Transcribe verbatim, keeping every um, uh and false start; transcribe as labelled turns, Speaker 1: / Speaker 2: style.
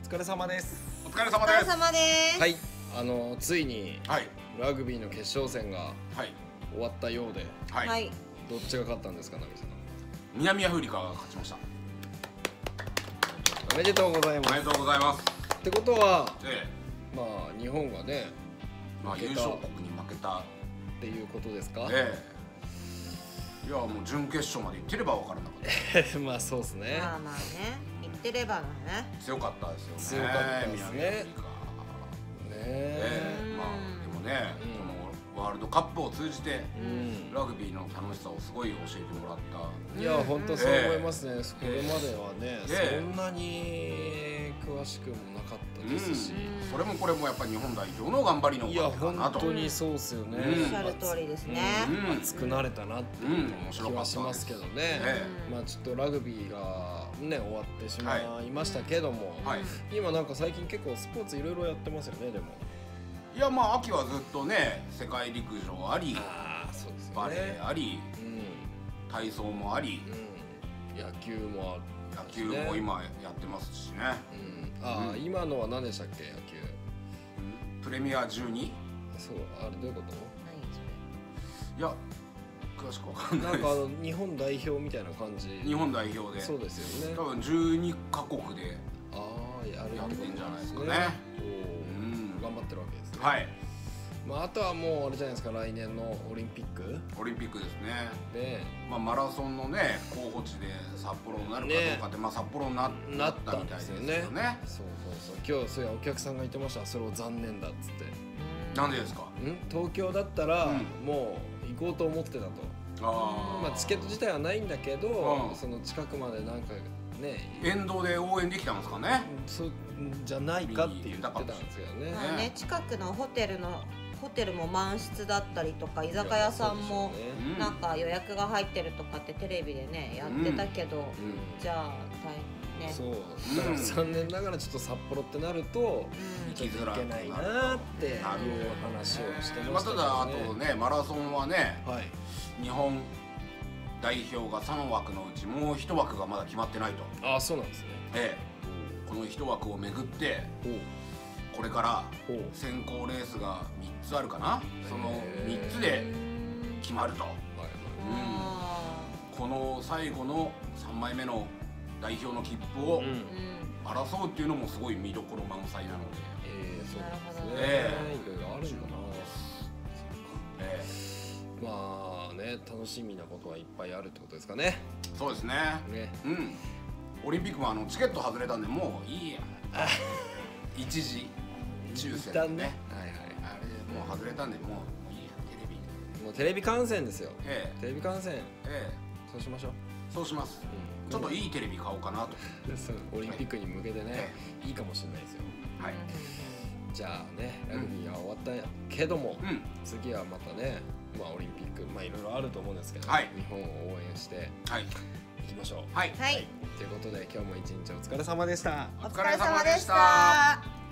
Speaker 1: 疲れ様です。
Speaker 2: お疲れ様
Speaker 3: お疲れ
Speaker 2: です。
Speaker 3: 様です。
Speaker 1: はい、あのついに
Speaker 2: はい
Speaker 1: ラグビーの決勝戦が
Speaker 2: はい
Speaker 1: 終わったようで、
Speaker 2: はい、
Speaker 3: はい。
Speaker 1: どっちが勝ったんですか、ナミさん。
Speaker 2: 南アフリカが勝ちました。
Speaker 1: おめでとうございます。
Speaker 2: おめでとうございます。
Speaker 1: ってことは、
Speaker 2: え
Speaker 1: まあ日本がね、
Speaker 2: え、まあ
Speaker 1: 負けた
Speaker 2: 優勝国に負けた。
Speaker 1: っていうことですか。
Speaker 2: ええ、いやもう準決勝まで行ってれば分からなかっ
Speaker 1: まあそうですね。
Speaker 3: まあまあね、言ってればのね。
Speaker 2: た。強かったですよね。
Speaker 1: 強かったですね
Speaker 2: 南アフリカ。
Speaker 1: ね
Speaker 2: ええ、まあでもね、
Speaker 1: うん
Speaker 2: このワールドカップを通じて
Speaker 1: うん。
Speaker 2: ラグビーの楽しさをすごい教えてもらった。
Speaker 1: いや本当そう思いますね。これまではね、
Speaker 2: ええ
Speaker 1: そんなに詳しくもなかったですし。
Speaker 3: うん
Speaker 2: それもこれもやっぱり日本代表の頑張りのお
Speaker 1: いや
Speaker 2: かげかなと。
Speaker 1: 本当にそうですよね。
Speaker 2: うん
Speaker 3: おっしゃる通りですね。
Speaker 2: うん
Speaker 1: 熱くなれたなっていう気はしますけどね。
Speaker 2: え
Speaker 1: まあちょっとラグビーがね終わってしまいましたけども、
Speaker 2: はい
Speaker 1: 今なんか最近結構スポーツいろいろやってますよね。でも
Speaker 2: いやまあ秋はずっとね世界陸上あり
Speaker 1: ああそうですよね。
Speaker 2: バレーあり
Speaker 1: う
Speaker 2: 体操もあり
Speaker 1: んうん野球もあ
Speaker 2: 野球も今やってますしね、
Speaker 1: うんああ、
Speaker 2: うん
Speaker 1: 今のは何でしたっけ野球。
Speaker 2: プレミアじゅうに
Speaker 1: そうあれどういうこ
Speaker 3: 何それ。
Speaker 2: いや詳しくわかん
Speaker 1: と？
Speaker 2: ない
Speaker 1: なんかあの日本代表みたいな感じ。
Speaker 2: 日本代表で
Speaker 1: そうですよね。
Speaker 2: 多分じゅうにカ国で
Speaker 1: ああやる
Speaker 2: やってんじゃないですかね。
Speaker 1: お
Speaker 2: う
Speaker 1: ー
Speaker 2: ん
Speaker 1: 頑張ってるわけですね。
Speaker 2: はい
Speaker 1: まあ、あとはもうあれじゃないですか、来年のオリンピック
Speaker 2: オリンピックですね、
Speaker 1: で
Speaker 2: まあ、マラソンのね候補地で札幌になるかどうかって、まあ、札幌にな
Speaker 1: なっ
Speaker 2: った
Speaker 1: たんで
Speaker 2: みたいですす
Speaker 1: よね。
Speaker 2: よね。
Speaker 1: そうそうそう、今日そういやお客さんが言ってました。それを残念だっつって。
Speaker 2: なんでですか？
Speaker 1: ん東京だったら
Speaker 2: うん
Speaker 1: もう行こうと思ってたと。
Speaker 2: あ
Speaker 1: まあチケット自体はないんだけど、
Speaker 2: うん
Speaker 1: その近くまでなんかね
Speaker 2: 沿道で応援できたんですかね。
Speaker 1: そうじゃないかって言ってたんですけどね。
Speaker 3: まあね、近くのホテルのホテルも満室だったりとか、居酒屋さんも
Speaker 1: いやそうでしょうね
Speaker 2: うん
Speaker 3: なんか予約が入ってるとかってテレビでねやってたけど、
Speaker 1: うん
Speaker 3: じゃあ大変ね。
Speaker 1: そうだから残念ながらちょっと札幌ってなると
Speaker 3: うん
Speaker 2: 行きづらい
Speaker 1: いけないなっていう話をしてま
Speaker 2: まあ、
Speaker 1: したけどね。
Speaker 2: ただあとねマラソンはね
Speaker 1: はい。
Speaker 2: 日本代表がさん枠のうちもういち枠がまだ決まってないと、
Speaker 1: ああそうなんですね。
Speaker 2: ええ、このいち枠をめぐって
Speaker 1: ほう
Speaker 2: これから
Speaker 1: ほう
Speaker 2: 選考レースがみっつあるかな、その
Speaker 1: へえ
Speaker 2: みっつで決まると、
Speaker 1: はいはい。
Speaker 3: あ
Speaker 2: この最後のさんまいめの代表の切符を
Speaker 1: うん
Speaker 3: ーうん
Speaker 2: 争うっていうのもすごい見どころ満載なので、
Speaker 1: ええそうなんですね。
Speaker 2: え
Speaker 1: いろいろあるんだな。
Speaker 2: え
Speaker 1: まあね楽しみなことはいっぱいあるってことですかね。
Speaker 2: え、そうですね。
Speaker 1: ね。
Speaker 2: うん。オリンピックもあのチケット外れたんでもういいや。一時抽選でね。
Speaker 1: 一旦ね。はいはい。
Speaker 2: あれもう外れたんでもういいやテレビ。
Speaker 1: もうテレビ観戦ですよ。
Speaker 2: え
Speaker 1: テレビ観戦
Speaker 2: ええ
Speaker 1: そうしましょう。
Speaker 2: え、そうします。
Speaker 1: うん
Speaker 2: ちょっといいテレビ買おうかなと。
Speaker 1: そうオリンピックに向けてね
Speaker 2: え
Speaker 1: いいかもしれないですよ。
Speaker 2: はい。
Speaker 1: じゃあねラグビーが終わったけども、
Speaker 2: うん。
Speaker 1: 次はまたねまあオリンピックまあいろいろあると思うんですけど、
Speaker 2: はい
Speaker 1: 日本を応援して
Speaker 2: はい。
Speaker 1: いきましょう。
Speaker 2: はい。
Speaker 3: はい、
Speaker 1: ということで今日も一日お疲れ様でした。
Speaker 3: お疲れ様でした。